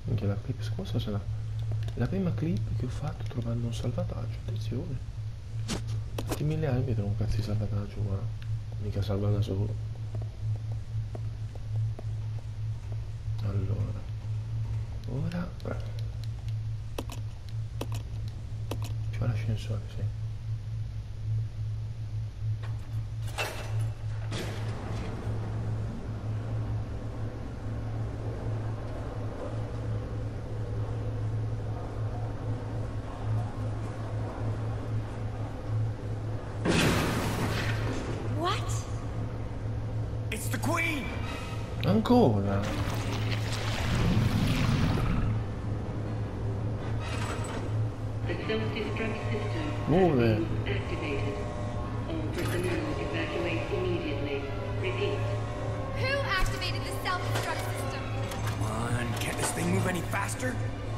Anche la clip, scusa se la prima clip che ho fatto trovando un salvataggio, attenzione. Tutti 1000 anni vedono un cazzo di salvataggio qua. Mica salva da solo. Allora. Ora. Ci va l'ascensore, sì. Ancora? Muove! Who activated the self-destruct system? Come on, can't this thing move any faster?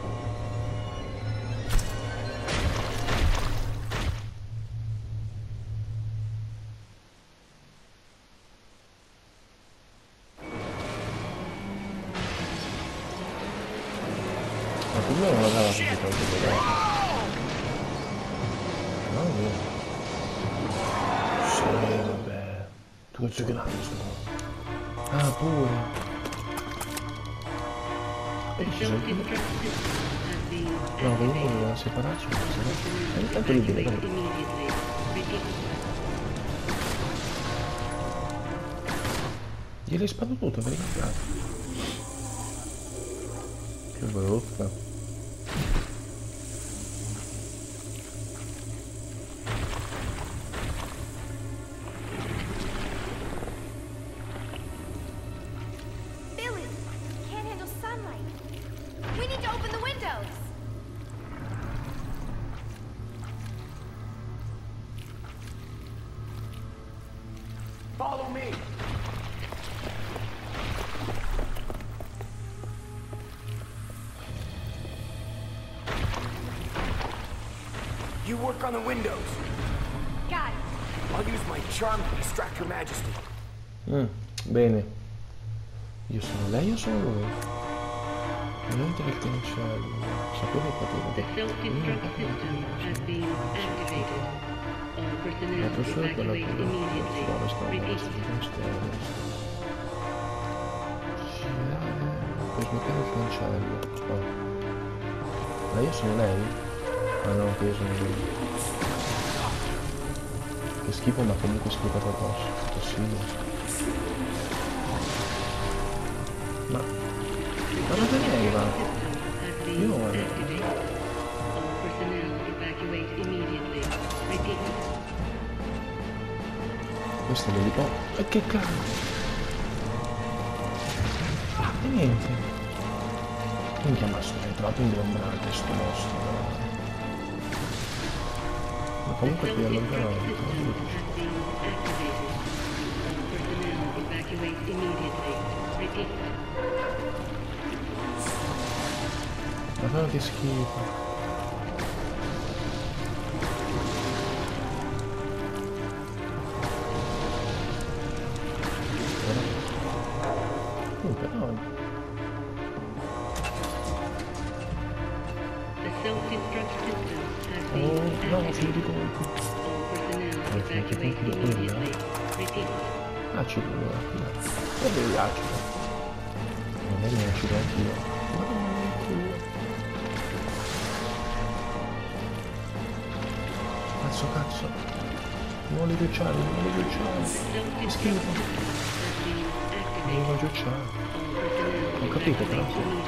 Ma prima non aveva così tanto però. No, no. Sì, vabbè. Tu che sei grande sto qua. Ah, pure. E ci sono più. No, comunque doveva separarci. E intanto lui viene da me. Gliel'hai sparato tutto, per il che brutta. Billy, can't handle sunlight. We need to open the windows. Follow me! You work on the windows. Got it. I'll use my charm to distract Her Majesty. Bene. Io sono lei o sono lui? Niente del cancello. Sapete The self-destruct system has been activated. All personnel evacuate immediately. Repeat. Per sbloccare il cancello. Oh. Ma io sono lei? Ah no, che io sono lui. Che schifo, ma comunque schifo addosso. Tossino. Ma dove lei va? Io non guardo. All personnel evacuate immediately. Repeat. Questo è l'elicottero. E che cazzo? E niente. Minchia, ma sto trovato ingombrante sto mostro. Ma comunque qui allontanato. Has been activated. All personnel evacuate immediately. Repeat. Madonna che schifo. Però The self-destruct system has been oh no, ci dico All personnel evacuate immediately. Repeat. acido allora. E bevi acido. Non è che acido anch'io. Ma non è anch'io. Cazzo. Non li ghiacciare, non li ghiacciare. Che schifo. Non li voglio ghiacciare. Ho capito però.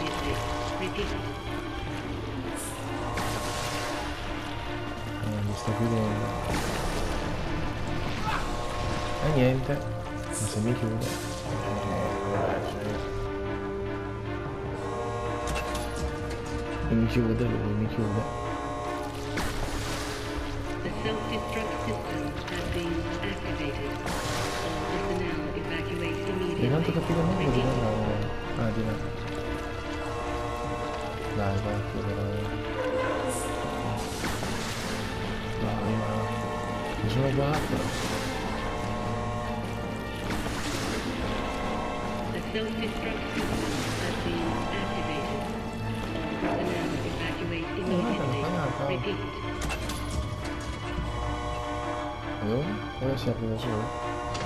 Mi sta chiudendo. E niente. Ma se mi chiude. Mi chiude lui, mi chiude. The self-destruct system has been activated. All personnel evacuate immediately. E tanto capire meglio di andare. Ah, di là. Dai, vai, chiudere. Dai, ma... Mi sono guardato. The self-destruct system has been activated. the gate. Ora si apre da solo.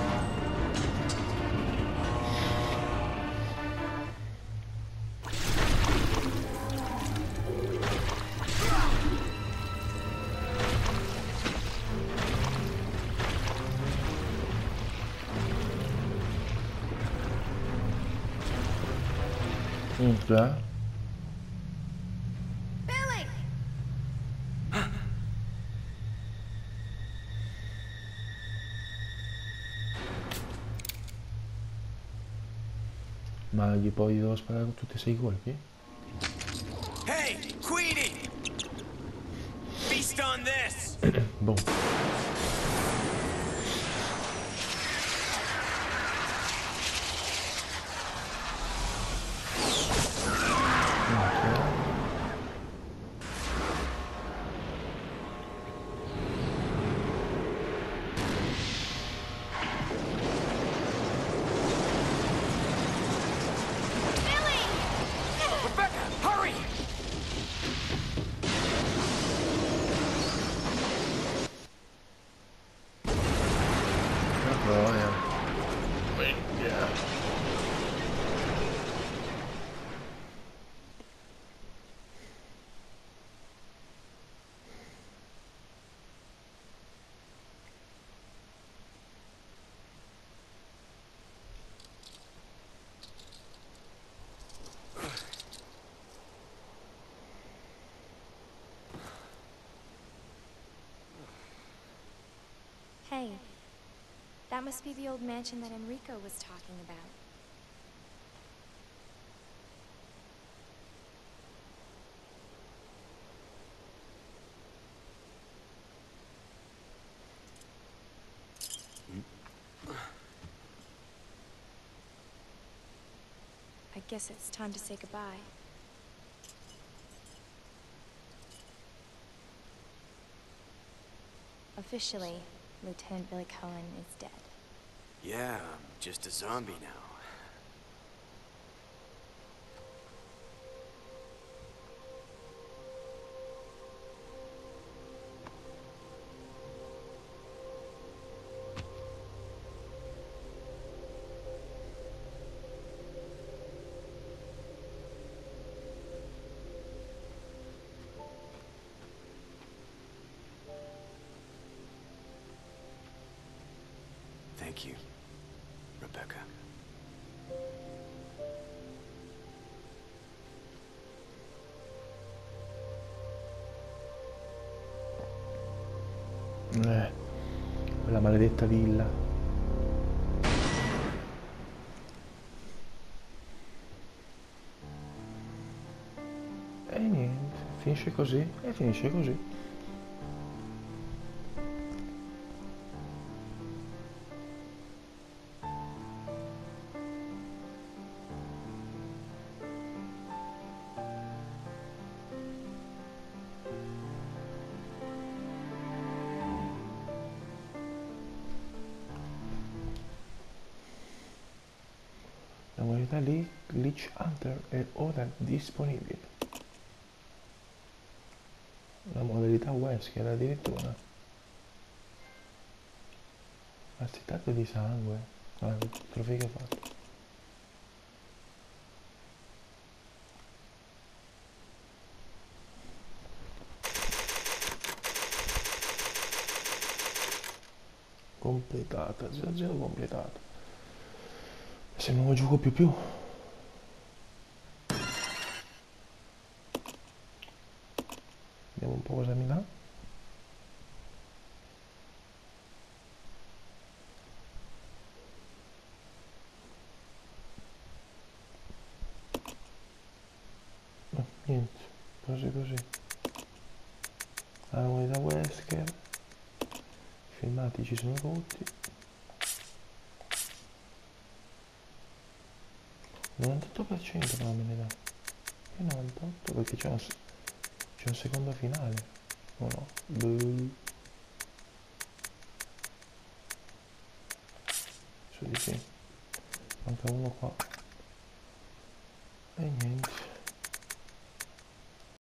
Già. Billy! Ma gli poi devo sparare con tutti e 6 colpi? Hey, Queenie! Feast on this! Boh. Rebecca, hurry! Una troia. Minchia. Hey, that must be the old mansion that Enrico was talking about. I guess it's time to say goodbye. Officially, Lieutenant Billy Cohen is dead. Yeah, I'm just a zombie now. Thank you, Rebecca. Quella maledetta villa. E niente, finisce così, e finisce così. La modalità Lich Hunter è ora disponibile. La modalità Wesker addirittura. Assittate di sangue. Guarda, trofei che ho fatto. Completata, 0-0 completata. Se non gioco più. Vediamo un po' cosa mi dà. No, niente, così. La moneta Wesker. I filmati ci sono tutti. 98% però me ne dà. E 98 perché c'è un secondo finale. O no? Su di sì. Manca uno qua. E niente.